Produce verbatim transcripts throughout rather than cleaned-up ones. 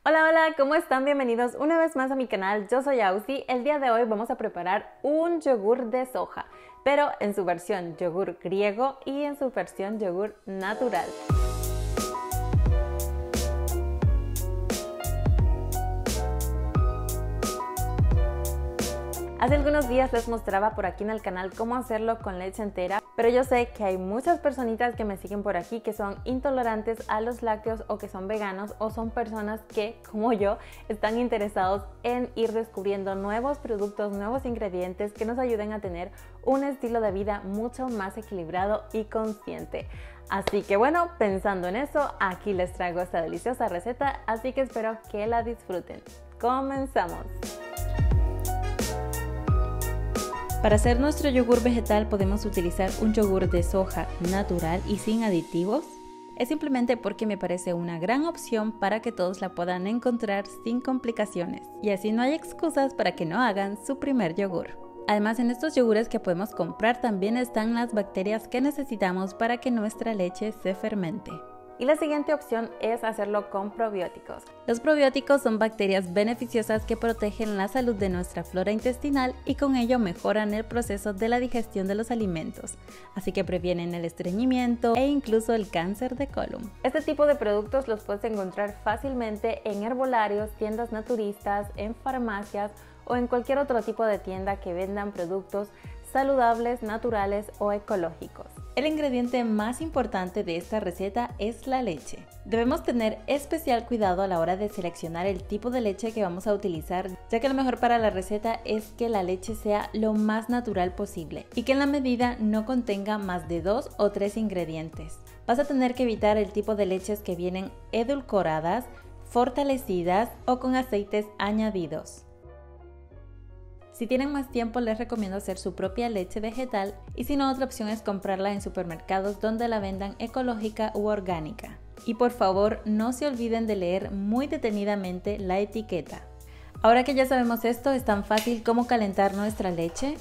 Hola, hola, ¿cómo están? Bienvenidos una vez más a mi canal. Yo soy Ausi. El día de hoy vamos a preparar un yogur de soja, pero en su versión yogur griego y en su versión yogur natural. Hace algunos días les mostraba por aquí en el canal cómo hacerlo con leche entera, pero yo sé que hay muchas personitas que me siguen por aquí que son intolerantes a los lácteos o que son veganos o son personas que, como yo, están interesados en ir descubriendo nuevos productos, nuevos ingredientes que nos ayuden a tener un estilo de vida mucho más equilibrado y consciente. Así que bueno, pensando en eso, aquí les traigo esta deliciosa receta, así que espero que la disfruten. ¡Comenzamos! Para hacer nuestro yogur vegetal podemos utilizar un yogur de soja natural y sin aditivos. Es simplemente porque me parece una gran opción para que todos la puedan encontrar sin complicaciones. Y así no hay excusas para que no hagan su primer yogur. Además, en estos yogures que podemos comprar también están las bacterias que necesitamos para que nuestra leche se fermente. Y la siguiente opción es hacerlo con probióticos. Los probióticos son bacterias beneficiosas que protegen la salud de nuestra flora intestinal y con ello mejoran el proceso de la digestión de los alimentos, así que previenen el estreñimiento e incluso el cáncer de colon. Este tipo de productos los puedes encontrar fácilmente en herbolarios, tiendas naturistas, en farmacias o en cualquier otro tipo de tienda que vendan productos saludables, naturales o ecológicos. El ingrediente más importante de esta receta es la leche. Debemos tener especial cuidado a la hora de seleccionar el tipo de leche que vamos a utilizar, ya que lo mejor para la receta es que la leche sea lo más natural posible y que en la medida no contenga más de dos o tres ingredientes. Vas a tener que evitar el tipo de leches que vienen edulcoradas, fortalecidas o con aceites añadidos. Si tienen más tiempo les recomiendo hacer su propia leche vegetal y si no, otra opción es comprarla en supermercados donde la vendan ecológica u orgánica. Y por favor no se olviden de leer muy detenidamente la etiqueta. Ahora que ya sabemos esto, es tan fácil como calentar nuestra leche.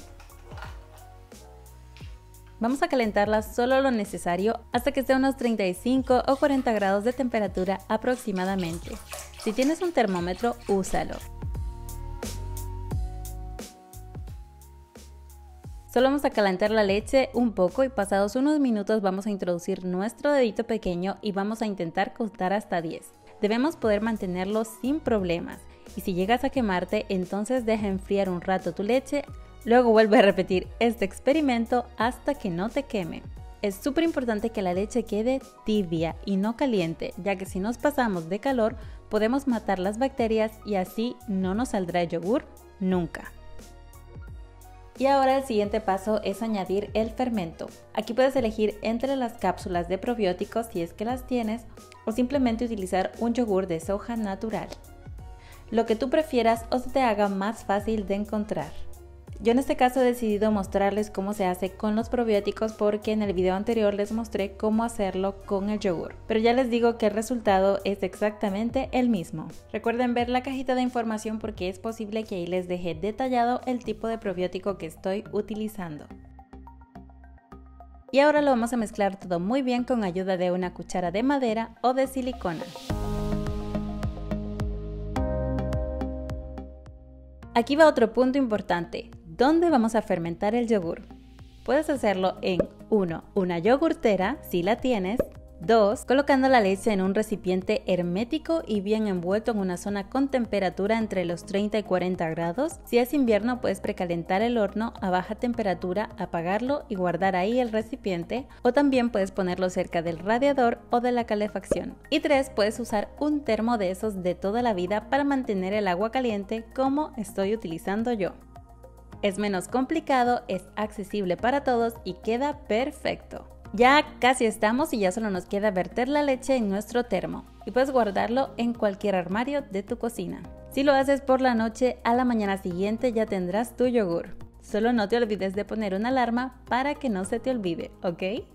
Vamos a calentarla solo lo necesario hasta que esté a unos treinta y cinco o cuarenta grados de temperatura aproximadamente. Si tienes un termómetro, úsalo. Solo vamos a calentar la leche un poco y pasados unos minutos vamos a introducir nuestro dedito pequeño y vamos a intentar contar hasta diez. Debemos poder mantenerlo sin problemas y si llegas a quemarte, entonces deja enfriar un rato tu leche, luego vuelve a repetir este experimento hasta que no te queme. Es súper importante que la leche quede tibia y no caliente, ya que si nos pasamos de calor podemos matar las bacterias y así no nos saldrá yogur nunca. Y ahora el siguiente paso es añadir el fermento. Aquí puedes elegir entre las cápsulas de probióticos si es que las tienes o simplemente utilizar un yogur de soja natural. Lo que tú prefieras o se te haga más fácil de encontrar. Yo en este caso he decidido mostrarles cómo se hace con los probióticos porque en el video anterior les mostré cómo hacerlo con el yogur. Pero ya les digo que el resultado es exactamente el mismo. Recuerden ver la cajita de información porque es posible que ahí les deje detallado el tipo de probiótico que estoy utilizando. Y ahora lo vamos a mezclar todo muy bien con ayuda de una cuchara de madera o de silicona. Aquí va otro punto importante. ¿Dónde vamos a fermentar el yogur? Puedes hacerlo en uno Una yogurtera, si la tienes. dos Colocando la leche en un recipiente hermético y bien envuelto en una zona con temperatura entre los treinta y cuarenta grados. Si es invierno puedes precalentar el horno a baja temperatura, apagarlo y guardar ahí el recipiente. O también puedes ponerlo cerca del radiador o de la calefacción. Y tres Puedes usar un termo de esos de toda la vida para mantener el agua caliente como estoy utilizando yo. Es menos complicado, es accesible para todos y queda perfecto. Ya casi estamos y ya solo nos queda verter la leche en nuestro termo y puedes guardarlo en cualquier armario de tu cocina. Si lo haces por la noche, a la mañana siguiente ya tendrás tu yogur. Solo no te olvides de poner una alarma para que no se te olvide, ¿ok?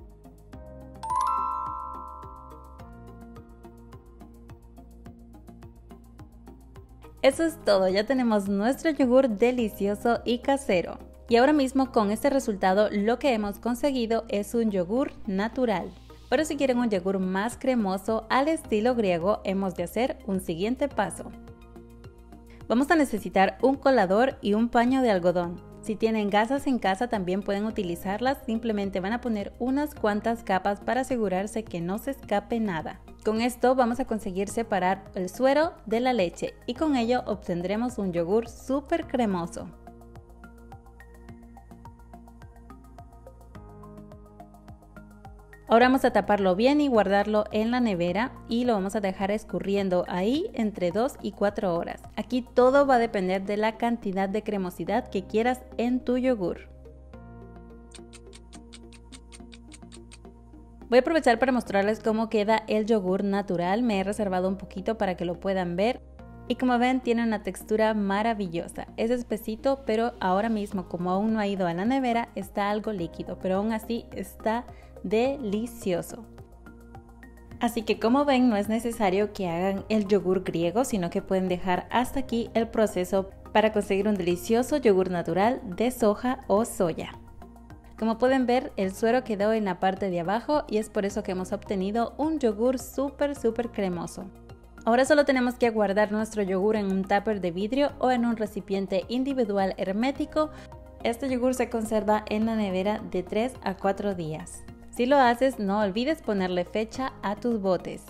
Eso es todo, ya tenemos nuestro yogur delicioso y casero. Y ahora mismo con este resultado lo que hemos conseguido es un yogur natural. Pero si quieren un yogur más cremoso al estilo griego, hemos de hacer un siguiente paso. Vamos a necesitar un colador y un paño de algodón. Si tienen gasas en casa también pueden utilizarlas, simplemente van a poner unas cuantas capas para asegurarse que no se escape nada. Con esto vamos a conseguir separar el suero de la leche y con ello obtendremos un yogur súper cremoso. Ahora vamos a taparlo bien y guardarlo en la nevera y lo vamos a dejar escurriendo ahí entre dos y cuatro horas. Aquí todo va a depender de la cantidad de cremosidad que quieras en tu yogur. Voy a aprovechar para mostrarles cómo queda el yogur natural. Me he reservado un poquito para que lo puedan ver. Y como ven, tiene una textura maravillosa. Es espesito, pero ahora mismo, como aún no ha ido a la nevera, está algo líquido, pero aún así está delicioso. Así que como ven, no es necesario que hagan el yogur griego, sino que pueden dejar hasta aquí el proceso para conseguir un delicioso yogur natural de soja o soya. Como pueden ver, el suero quedó en la parte de abajo y es por eso que hemos obtenido un yogur súper súper cremoso. Ahora solo tenemos que guardar nuestro yogur en un tupper de vidrio o en un recipiente individual hermético. Este yogur se conserva en la nevera de tres a cuatro días. Si lo haces, no olvides ponerle fecha a tus botes.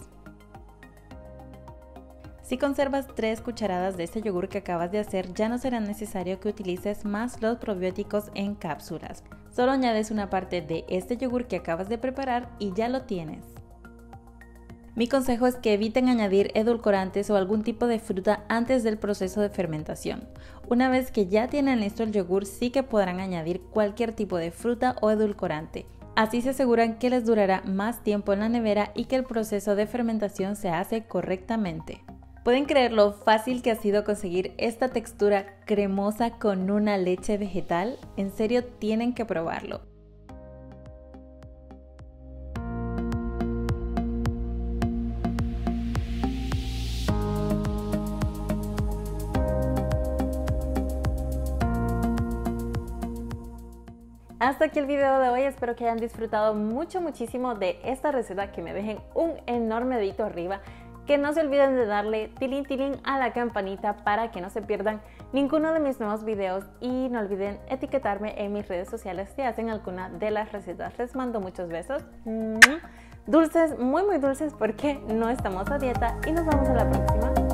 Si conservas tres cucharadas de este yogur que acabas de hacer, ya no será necesario que utilices más los probióticos en cápsulas. Solo añades una parte de este yogur que acabas de preparar y ya lo tienes. Mi consejo es que eviten añadir edulcorantes o algún tipo de fruta antes del proceso de fermentación. Una vez que ya tienen listo el yogur, sí que podrán añadir cualquier tipo de fruta o edulcorante. Así se aseguran que les durará más tiempo en la nevera y que el proceso de fermentación se hace correctamente. ¿Pueden creer lo fácil que ha sido conseguir esta textura cremosa con una leche vegetal? En serio, tienen que probarlo. Hasta aquí el video de hoy, espero que hayan disfrutado mucho muchísimo de esta receta, que me dejen un enorme dedito arriba, que no se olviden de darle tilín tilín a la campanita para que no se pierdan ninguno de mis nuevos videos y no olviden etiquetarme en mis redes sociales si hacen alguna de las recetas. Les mando muchos besos, dulces, muy muy dulces, porque no estamos a dieta y nos vemos en la próxima.